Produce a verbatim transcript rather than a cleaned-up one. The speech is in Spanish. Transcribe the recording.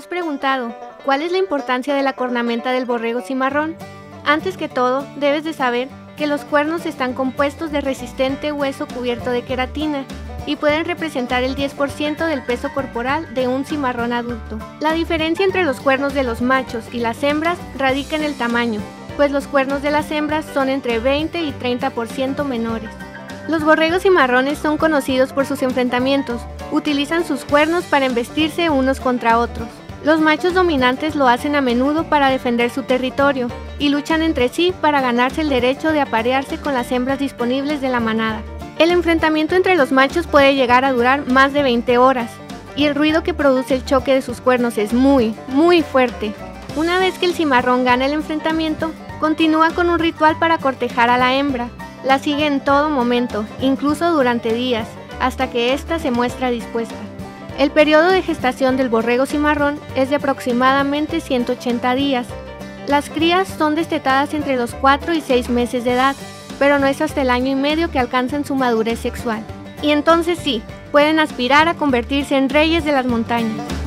has preguntado, ¿cuál es la importancia de la cornamenta del borrego cimarrón? Antes que todo, debes de saber que los cuernos están compuestos de resistente hueso cubierto de queratina y pueden representar el diez por ciento del peso corporal de un cimarrón adulto. La diferencia entre los cuernos de los machos y las hembras radica en el tamaño, pues los cuernos de las hembras son entre veinte y treinta por ciento menores. Los borregos cimarrones son conocidos por sus enfrentamientos, utilizan sus cuernos para embestirse unos contra otros. Los machos dominantes lo hacen a menudo para defender su territorio y luchan entre sí para ganarse el derecho de aparearse con las hembras disponibles de la manada. El enfrentamiento entre los machos puede llegar a durar más de veinte horas y el ruido que produce el choque de sus cuernos es muy, muy fuerte. Una vez que el cimarrón gana el enfrentamiento, continúa con un ritual para cortejar a la hembra. La sigue en todo momento, incluso durante días, hasta que ésta se muestra dispuesta. El periodo de gestación del borrego cimarrón es de aproximadamente ciento ochenta días. Las crías son destetadas entre los cuatro y seis meses de edad, pero no es hasta el año y medio que alcanzan su madurez sexual. Y entonces sí, pueden aspirar a convertirse en reyes de las montañas.